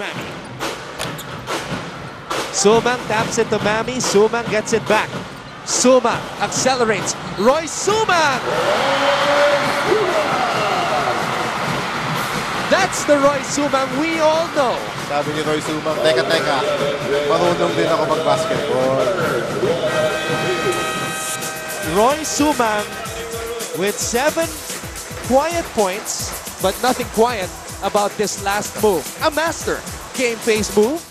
Mami. Sumang taps it to Mami. Sumang gets it back. Sumang accelerates. Roi Sumang! That's the Roi Sumang we all know. Sabi ni Roi Sumang, teka, marunong din ako mag-basketball. Roi Sumang with 7 quiet points, but nothing quiet about this last move. A master game face move.